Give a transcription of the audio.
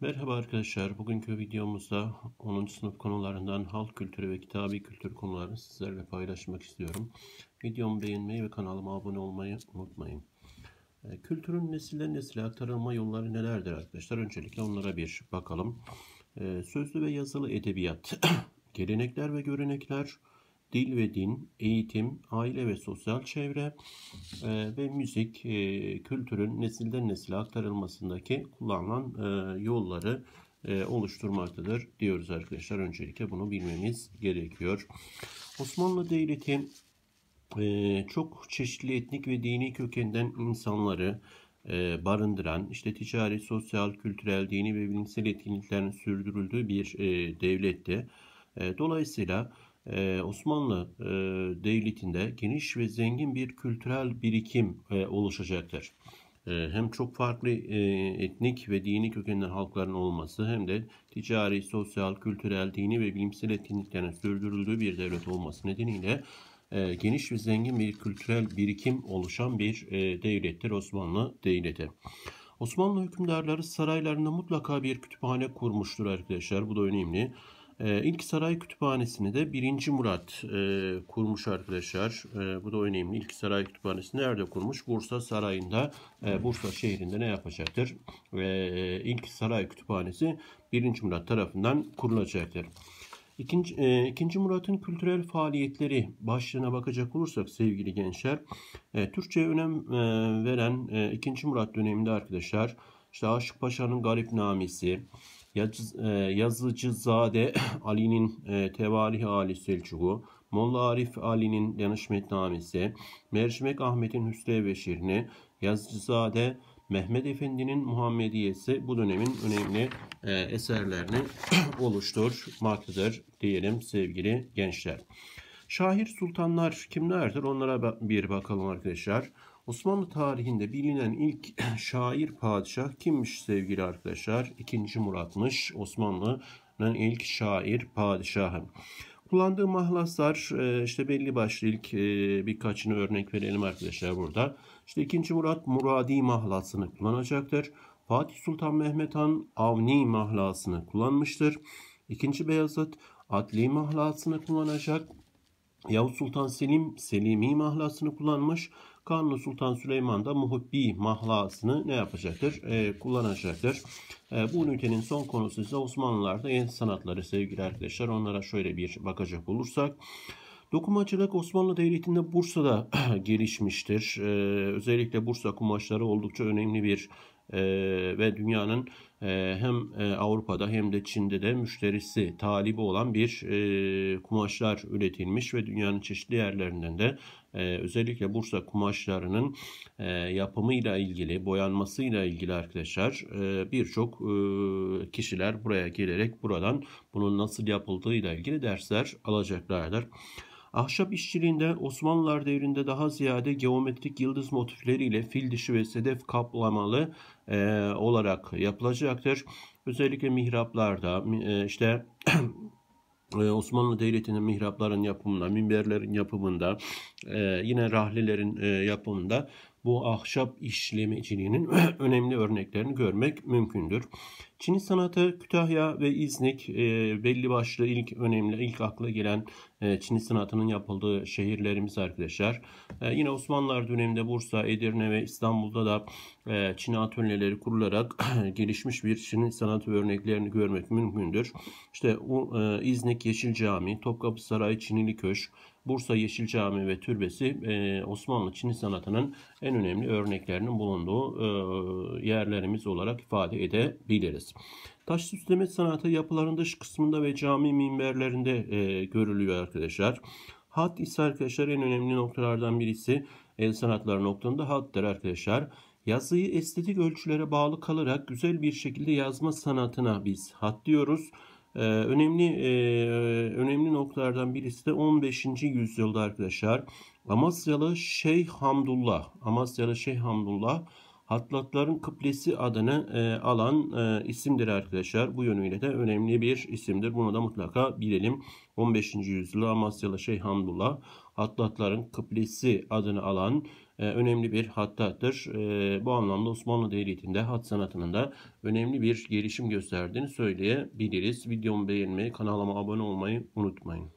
Merhaba arkadaşlar. Bugünkü videomuzda 10. sınıf konularından halk kültürü ve kitabi kültür konularını sizlerle paylaşmak istiyorum. Videomu beğenmeyi ve kanalıma abone olmayı unutmayın. Kültürün nesilden nesile aktarılma yolları nelerdir arkadaşlar? Öncelikle onlara bir bakalım. Sözlü ve yazılı edebiyat, gelenekler ve görenekler, dil ve din, eğitim, aile ve sosyal çevre ve müzik, kültürün nesilden nesile aktarılmasındaki kullanılan yolları oluşturmaktadır diyoruz arkadaşlar. Öncelikle bunu bilmemiz gerekiyor. Osmanlı Devleti çok çeşitli etnik ve dini kökenden insanları barındıran, işte ticari, sosyal, kültürel, dini ve bilimsel etkinliklerin sürdürüldüğü bir devletti. Dolayısıyla Osmanlı Devleti'nde geniş ve zengin bir kültürel birikim oluşacaktır. Hem çok farklı etnik ve dini kökenden halkların olması hem de ticari, sosyal, kültürel, dini ve bilimsel etkinliklerin sürdürüldüğü bir devlet olması nedeniyle geniş ve zengin bir kültürel birikim oluşan bir devlettir Osmanlı Devleti. Osmanlı hükümdarları saraylarında mutlaka bir kütüphane kurmuştur arkadaşlar. Bu da önemli. İlk saray kütüphanesini de 1. Murat kurmuş arkadaşlar. Bu da önemli. İlk saray kütüphanesini nerede kurmuş? Bursa Sarayı'nda, Bursa şehrinde ne yapacaktır? İlk saray kütüphanesi 1. Murat tarafından kurulacaktır. İkinci Murat'ın kültürel faaliyetleri başlığına bakacak olursak sevgili gençler, Türkçe'ye önem veren 2. Murat döneminde arkadaşlar, işte Aşık Paşa'nın Garipnamesi, Yazıcızade Ali'nin Tevalih Ali Selçuk'u, Molla Arif Ali'nin Danışmetnamesi, Mercimek Ahmet'in Hüsrev ve Şirini, Yazıcızade Mehmet Efendi'nin Muhammediyesi bu dönemin önemli eserlerini oluşturmaktadır diyelim sevgili gençler. Şair sultanlar kimlerdir? Onlara bir bakalım arkadaşlar. Osmanlı tarihinde bilinen ilk şair padişah kimmiş sevgili arkadaşlar? 2. Murat'mış. Osmanlı'nın ilk şair padişahı. Kullandığı mahlaslar işte belli başlı ilk birkaçını örnek verelim arkadaşlar burada. İşte 2. Murat Muradi mahlasını kullanacaktır. Fatih Sultan Mehmet Han Avni mahlasını kullanmıştır. 2. Beyazıt Adli mahlasını kullanacak. Yavuz Sultan Selim Selimi mahlasını kullanmış. Kanuni Sultan Süleyman da Muhibbi mahlasını ne yapacaktır? Kullanacaktır. Bu ünitenin son konusu ise Osmanlılar'da el sanatları sevgili arkadaşlar. Onlara şöyle bir bakacak olursak. Dokumacılık Osmanlı Devleti'nde Bursa'da gelişmiştir. Özellikle Bursa kumaşları oldukça önemli bir ve dünyanın hem Avrupa'da hem de Çin'de de müşterisi, talibi olan bir kumaşlar üretilmiş ve dünyanın çeşitli yerlerinden de özellikle Bursa kumaşlarının yapımıyla ilgili, boyanmasıyla ilgili arkadaşlar birçok kişiler buraya gelerek buradan bunun nasıl yapıldığıyla ilgili dersler alacaklardır. Ahşap işçiliğinde Osmanlılar devrinde daha ziyade geometrik yıldız motifleriyle fil dişi ve sedef kaplamalı olarak yapılacaktır. Özellikle mihraplarda işte Osmanlı Devleti'nin mihrapların yapımında, minberlerin yapımında, yine rahlelerin yapımında bu ahşap işlemeciliğinin önemli örneklerini görmek mümkündür. Çini sanatı Kütahya ve İznik belli başlı ilk akla gelen Çini sanatının yapıldığı şehirlerimiz arkadaşlar. Yine Osmanlılar döneminde Bursa, Edirne ve İstanbul'da da Çini atölyeleri kurularak gelişmiş bir Çini sanatı örneklerini görmek mümkündür. İşte İznik Yeşil Cami, Topkapı Sarayı Çinili Köşk, Bursa Yeşil Cami ve Türbesi Osmanlı Çini sanatının en önemli örneklerinin bulunduğu yerlerimiz olarak ifade edebiliriz. Taş süsleme sanatı yapıların dış kısmında ve cami minberlerinde görülüyor arkadaşlar. Hat ise arkadaşlar en önemli noktalardan birisi el sanatları noktasında hattır arkadaşlar. Yazıyı estetik ölçülere bağlı kalarak güzel bir şekilde yazma sanatına biz hat diyoruz. Önemli noktalardan birisi de 15. yüzyılda arkadaşlar Amasyalı Şeyh Hamdullah Hattatların kıblesi adını alan isimdir arkadaşlar. Bu yönüyle de önemli bir isimdir. Bunu da mutlaka bilelim. 15. yüzyılda Amasyalı Şeyh Hamdullah Hattatların kıblesi adını alan önemli bir hattattır. Bu anlamda Osmanlı Devleti'nde hat sanatının da önemli bir gelişim gösterdiğini söyleyebiliriz. Videomu beğenmeyi, kanalıma abone olmayı unutmayın.